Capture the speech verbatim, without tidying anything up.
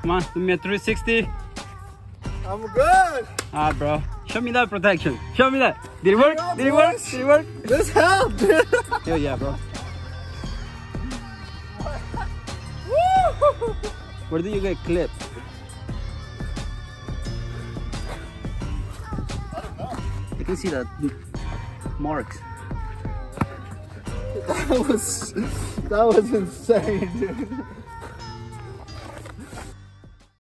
Come on, give me a three sixty. I'm good. Ah, bro. Show me that protection. Show me that. Did it work? Did it work? Did it work? This helped, dude. Hell yeah, bro. Where do you get clipped? I don't know. I can see the marks. That was that was insane, dude.